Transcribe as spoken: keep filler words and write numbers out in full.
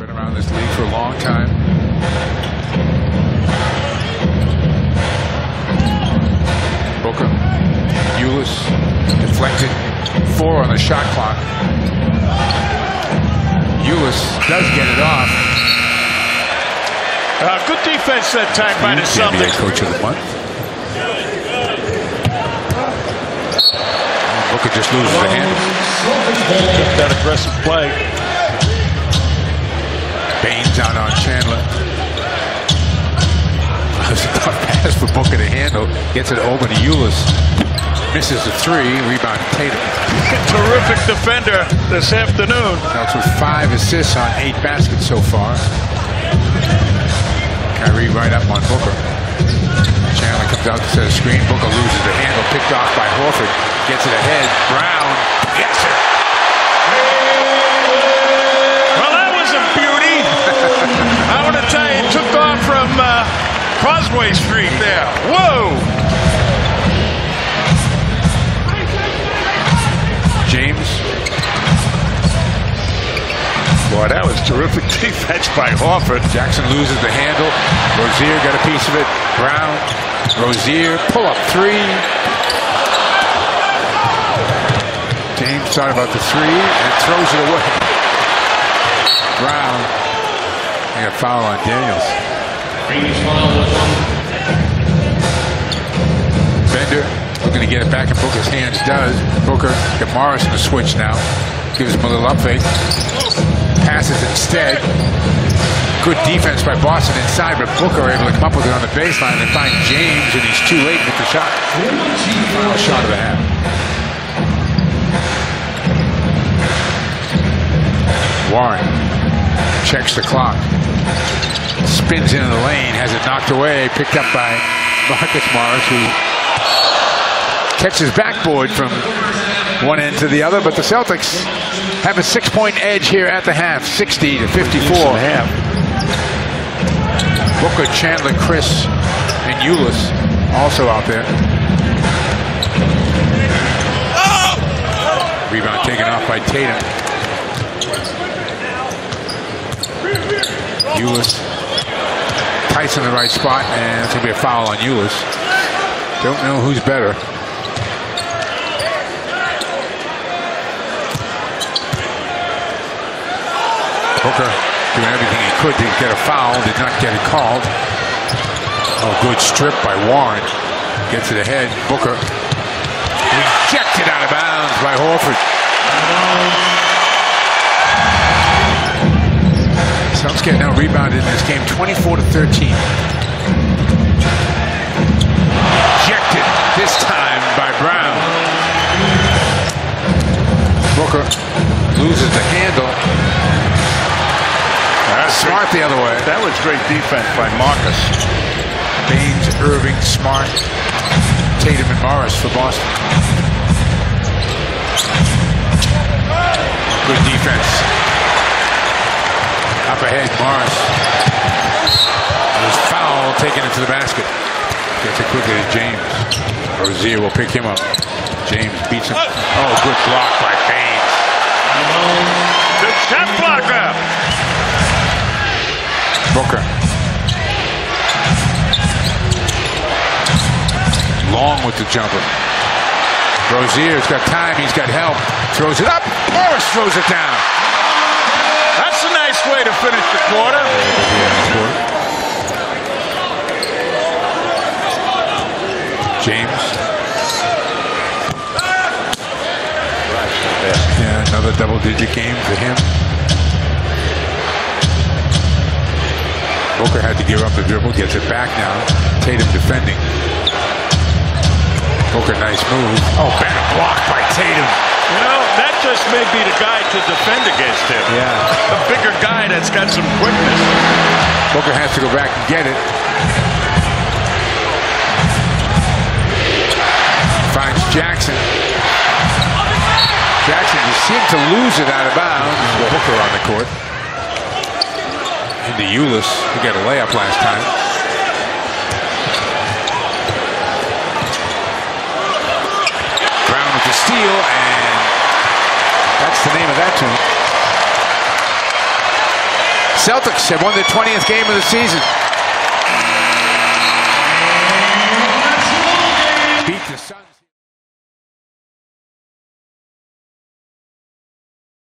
Been around this league for a long time. Booker, Ulis, deflected. Four on the shot clock. Ulis does get it off. Uh, good defense that time by the Celtics. Coach of the month. Booker just loses the handle. Took that aggressive play. Baines out on Chandler. It was a tough pass for Booker to handle. Gets it over to Ulis. Misses the three. Rebound Tatum. Terrific defender this afternoon. That's with five assists on eight baskets so far. Kyrie right up on Booker. Chandler comes out to set a screen. Booker loses the handle. Picked off by Horford. Gets it ahead. Brown. Yes, sir. Well, that was a beauty. I want to tell you, it took off from uh, Causeway Street there. Whoa! James. Boy, that was terrific defense by Horford. Jackson loses the handle. Rozier got a piece of it. Brown. Rozier. Pull up three. James thought about the three and throws it away. Brown. And a foul on Daniels. Bender looking to get it back in Booker's hands. Does. Booker get Morris in the switch now. Gives him a little up fake. Passes instead. Good defense by Boston inside, but Booker able to come up with it on the baseline and find James, and he's too late with the shot. Final shot of the half. Warren checks the clock. Spins into the lane, has it knocked away, picked up by Marcus Morris, who catches backboard from one end to the other, but the Celtics have a six-point edge here at the half, sixty to fifty-four. Half. Booker, Chandler, Chris, and Ulis also out there. Oh! Rebound taken off by Tatum. Ulis, Tice in the right spot, and it's going to be a foul on Ulis. Don't know who's better. Booker doing everything he could to get a foul, did not get it called. Oh, good strip by Warren. Gets it ahead. Booker rejected out of bounds by Horford. Celtics get now rebounded in this game, twenty-four to thirteen. Rejected this time by Brown. Booker loses the handle. Smart the other way. That was great defense by Marcus. Baines, Irving, Smart, Tatum, and Morris for Boston. Good defense. Up ahead, Morris. There's foul taken into the basket. Gets it quickly to James. Rozier will pick him up. James beats him. Oh, good block by Baines. Good shot blocker. Booker. Long with the jumper. Rozier's got time. He's got help. Throws it up. Morris throws it down. That's a nice way to finish the quarter. James. Yeah, another double-digit game for him. Booker had to give up the dribble, gets it back now. Tatum defending. Booker, nice move. Oh, bad block by Tatum. You know, that just may be the guy to defend against him. Yeah. A bigger guy that's got some quickness. Booker has to go back and get it. Finds Jackson. Jackson just seemed to lose it out of bounds. Booker on the court. Into Ulis, who got a layup last time. Brown with the steal, and that's the name of that tune. Celtics have won their twentieth game of the season.